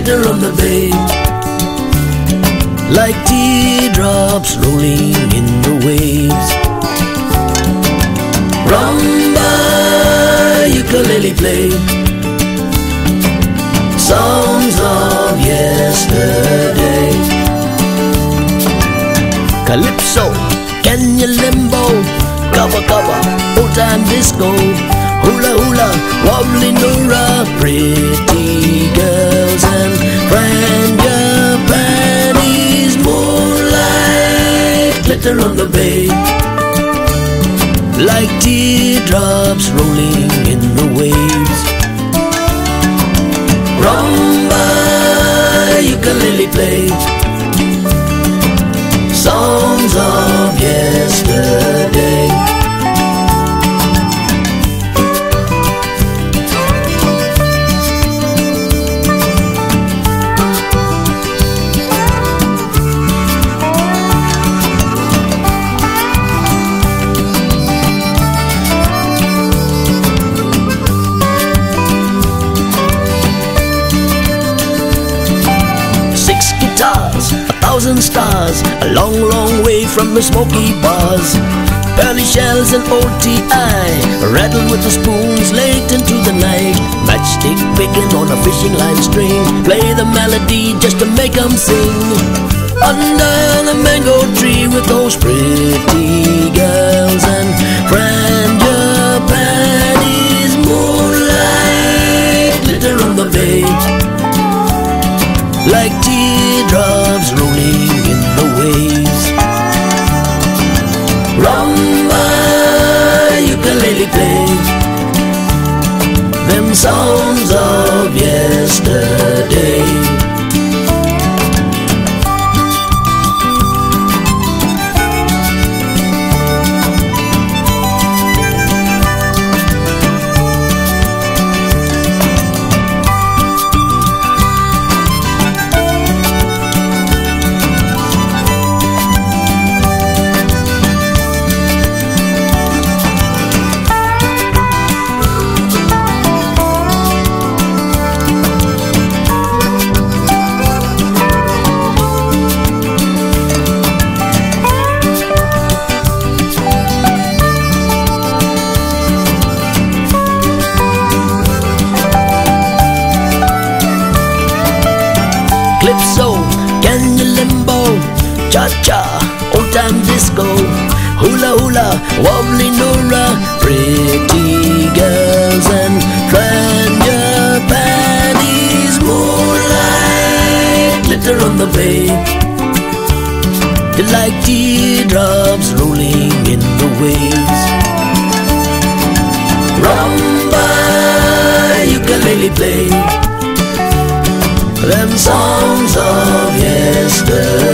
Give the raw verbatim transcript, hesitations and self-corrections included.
glitter on the bay, like teardrops rolling in the waves. Rumba, ukulele play, songs of yesterday. Calypso, can you limbo, cover cover, old time disco, hula hula, wobbly Nora, pretty girls and frangipanis, moonlight, glitter on the bay, like teardrops rolling in the waves. Rumba, ukulele play, songs of yesterday. Six guitars, a thousand stars, a long, long way from the smoky bars. Pearly shells and O T I, rattled with the spoons late into the night. Matchstick picking on a fishing line string, play the melody just to make 'em sing. Under the mango tree with those pretty girls and frangipanis, moonlight, glitter on the bay, like teardrops rolling in the waves. Rumba, ukulele play, them songs of yesterday. Calypso, can you limbo, cha-cha, old time disco, hula hula, wobbly Nora, pretty girls and frangipanis, moonlight, glitter on the bay, like teardrops rolling in the waves. Rumba, ukulele play, them songs of yesterday.